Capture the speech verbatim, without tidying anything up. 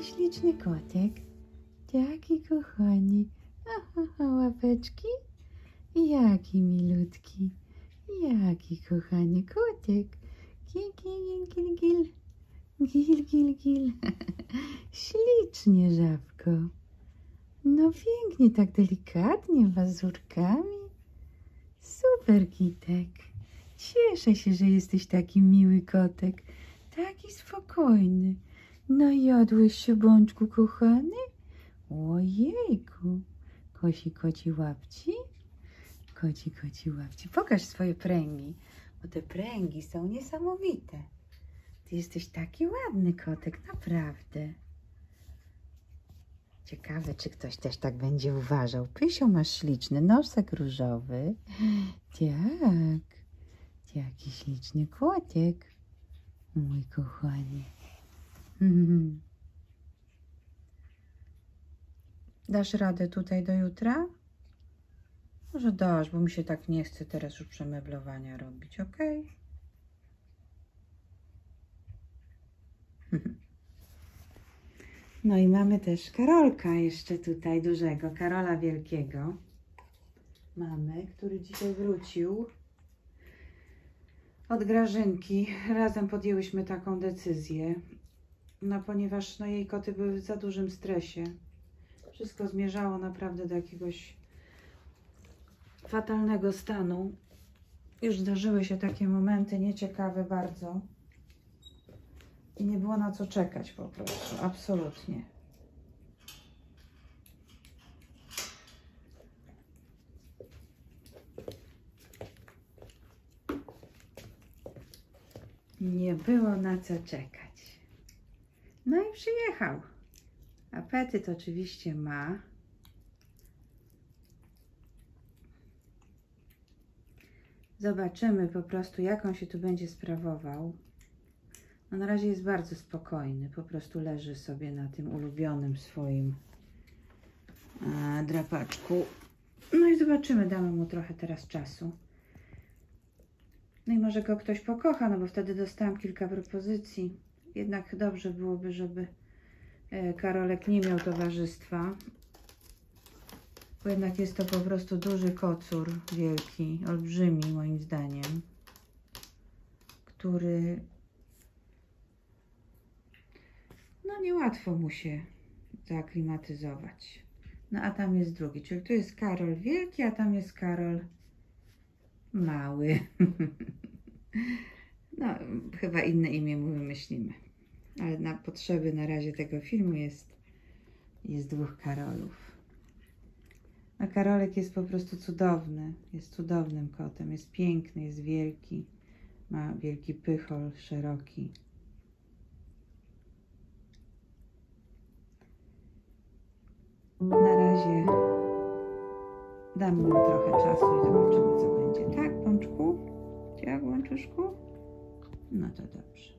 śliczny kotek. Taki kochany. Aha, łapeczki. Jaki milutki. Jaki kochany kotek. Gil, gil, gil, gil. Gil, gil, gil. Ślicznie, żabko. No pięknie, tak delikatnie, wazurkami. Super, kitek. Cieszę się, że jesteś taki miły kotek. Taki spokojny. No jadłeś się, bączku kochany? Ojejku. Kosi, koci łapci? Koci, koci łapci. Pokaż swoje pręgi, bo te pręgi są niesamowite. Ty jesteś taki ładny kotek, naprawdę. Ciekawe, czy ktoś też tak będzie uważał. Pysio, masz śliczny nosek różowy. Tak. Jaki śliczny kotek. Mój kochanie. Dasz radę tutaj do jutra? Może dasz, bo mi się tak nie chce teraz już przemeblowania robić, ok? No i mamy też Karolka jeszcze tutaj, dużego, Karola Wielkiego. Mamy, który dzisiaj wrócił od Grażynki. Razem podjęłyśmy taką decyzję, no ponieważ no, jej koty były w za dużym stresie. Wszystko zmierzało naprawdę do jakiegoś fatalnego stanu. Już zdarzyły się takie momenty nieciekawe bardzo. I nie było na co czekać po prostu, absolutnie. Nie było na co czekać. No i przyjechał. Apetyt oczywiście ma. Zobaczymy po prostu, jak on się tu będzie sprawował. No na razie jest bardzo spokojny, po prostu leży sobie na tym ulubionym swoim a, drapaczku. No i zobaczymy, damy mu trochę teraz czasu. No i może go ktoś pokocha, no bo wtedy dostałam kilka propozycji. Jednak dobrze byłoby, żeby Karolek nie miał towarzystwa. Bo jednak jest to po prostu duży kocur, wielki, olbrzymi moim zdaniem, który no niełatwo mu się zaaklimatyzować. No a tam jest drugi, czyli tu jest Karol wielki, a tam jest Karol mały. No chyba inne imię mu wymyślimy. Ale na potrzeby na razie tego filmu jest, jest dwóch Karolów. A Karolek jest po prostu cudowny. Jest cudownym kotem. Jest piękny, jest wielki. Ma wielki pychol, szeroki. Na razie dam mu trochę czasu i zobaczymy, co będzie. Tak, Pączku? Tak, Łączuszku? No to dobrze.